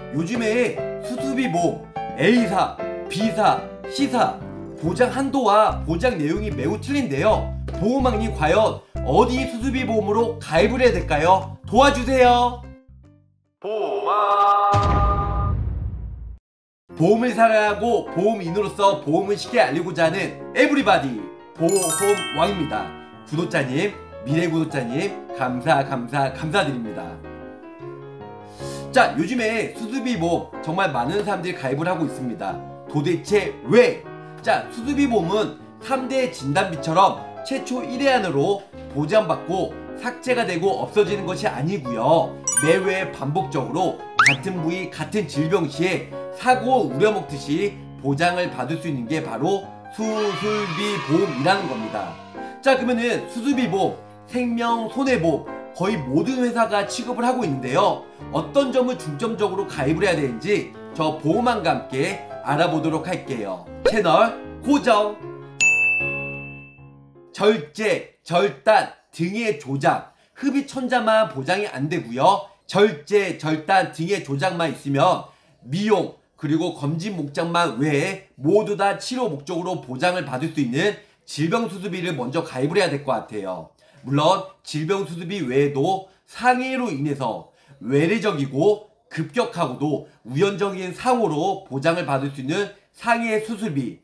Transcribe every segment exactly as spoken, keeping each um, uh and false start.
요즘에 수수비 보험, A사, B사, C사 보장 한도와 보장 내용이 매우 틀린데요. 보험왕님 과연 어디 수수비 보험으로 가입을 해야 될까요? 도와주세요. 보험왕. 보험을 사랑하고 보험인으로서 보험을 쉽게 알리고자 하는 에브리바디 보험왕입니다. 구독자님, 미래 구독자님 감사 감사 감사드립니다. 자, 요즘에 수수비 보험 정말 많은 사람들이 가입을 하고 있습니다. 도대체 왜? 자, 수수비 보험은 삼 대 진단비처럼 최초 일 회 안으로 보장받고 삭제가 되고 없어지는 것이 아니고요. 매회 반복적으로 같은 부위 같은 질병 시에 사고 우려먹듯이 보장을 받을 수 있는 게 바로 수술비 보험이라는 겁니다. 자, 그러면은 수술비 보험, 생명 손해보험 거의 모든 회사가 취급을 하고 있는데요. 어떤 점을 중점적으로 가입을 해야 되는지 저 보험왕과 함께 알아보도록 할게요. 채널 고정! 절제, 절단, 등의 조작, 흡입천자만 보장이 안 되고요. 절제, 절단, 등의 조작만 있으면 미용 그리고 검진 목적만 외에 모두 다 치료 목적으로 보장을 받을 수 있는 질병수수비를 먼저 가입을 해야 될 것 같아요. 물론 질병수수비 외에도 상해로 인해서 외래적이고 급격하고도 우연적인 사고로 보장을 받을 수 있는 상해 수술비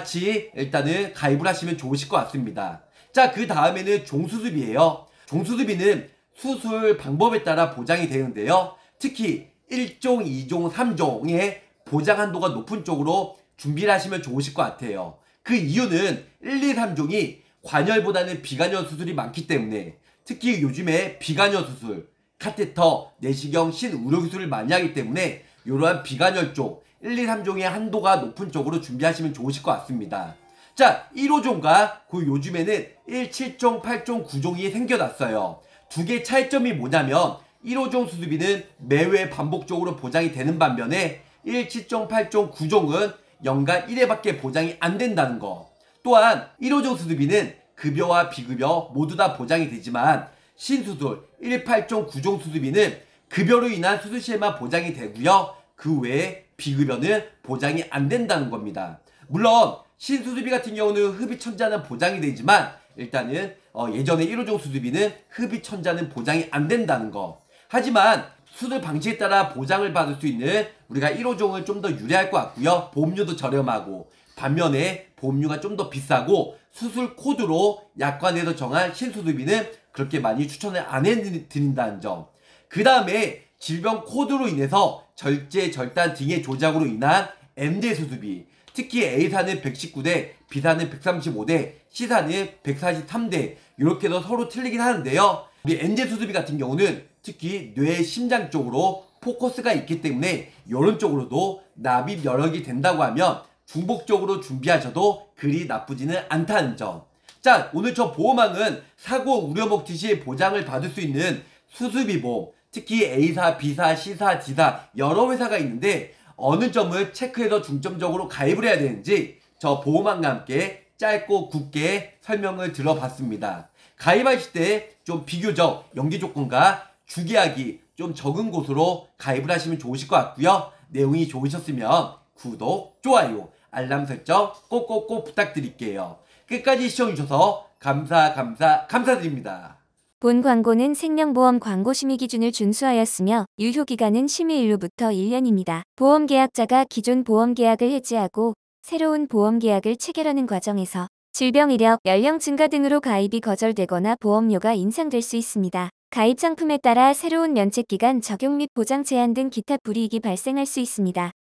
같이 일단은 가입을 하시면 좋으실 것 같습니다. 자, 그 다음에는 종수수비예요. 종수수비는 수술 방법에 따라 보장이 되는데요. 특히 일 종, 이 종, 삼 종의 보장 한도가 높은 쪽으로 준비를 하시면 좋으실 것 같아요. 그 이유는 일, 이, 삼 종이 관열보다는 비관열 수술이 많기 때문에, 특히 요즘에 비관열 수술, 카테터, 내시경, 신의료기술을 많이 하기 때문에 이러한 비관열 쪽 일, 이, 삼 종의 한도가 높은 쪽으로 준비하시면 좋으실 것 같습니다. 자, 일 호 종과 그 요즘에는 일, 칠 종, 팔 종, 구 종이 생겨났어요. 두 개의 차이점이 뭐냐면 일 호 종 수술비는 매회 반복적으로 보장이 되는 반면에 일, 칠 종, 팔 종, 구 종은 연간 일 회밖에 보장이 안 된다는 거. 또한 일 호 종 수술비는 급여와 비급여 모두 다 보장이 되지만 신수술 일, 팔 종, 구 종 수술비는 급여로 인한 수술 시에만 보장이 되고요. 그 외에 비급여는 보장이 안 된다는 겁니다. 물론 신수술비 같은 경우는 흡입천자는 보장이 되지만 일단은 어 예전에 일 호 종 수술비는 흡입천자는 보장이 안 된다는 거. 하지만 수술 방식에 따라 보장을 받을 수 있는 우리가 일 호 종은 좀 더 유리할 것 같고요. 보험료도 저렴하고 반면에 보험료가 좀 더 비싸고 수술 코드로 약관에서 정한 신수술비는 그렇게 많이 추천을 안 해드린다는 점. 그 다음에 질병 코드로 인해서 절제, 절단 등의 조작으로 인한 엠대 수술비, 특히 A사는 백십구 대, B사는 백삼십오 대, C사는 백사십삼 대 이렇게 해서 서로 틀리긴 하는데요. 우리 엠대 수술비 같은 경우는 특히 뇌, 심장 쪽으로 포커스가 있기 때문에 이런 쪽으로도 납입 여력이 된다고 하면 중복적으로 준비하셔도 그리 나쁘지는 않다는 점. 자, 오늘 저 보험왕은 사고 우려먹듯이 보장을 받을 수 있는 수술비 보험, 특히 A사, B사, C사, D사 여러 회사가 있는데 어느 점을 체크해서 중점적으로 가입을 해야 되는지 저 보험왕과 함께 짧고 굵게 설명을 들어봤습니다. 가입하실 때 좀 비교적 연기 조건과 주계약이 좀 적은 곳으로 가입을 하시면 좋으실 것 같고요. 내용이 좋으셨으면 구독, 좋아요, 알람 설정 꼭꼭꼭 부탁드릴게요. 끝까지 시청해주셔서 감사 감사 감사드립니다. 본 광고는 생명보험 광고 심의 기준을 준수하였으며 유효기간은 심의일로부터 일 년입니다. 보험계약자가 기존 보험계약을 해지하고 새로운 보험계약을 체결하는 과정에서 질병 이력, 연령 증가 등으로 가입이 거절되거나 보험료가 인상될 수 있습니다. 가입 상품에 따라 새로운 면책기간 적용 및 보장 제한 등 기타 불이익이 발생할 수 있습니다.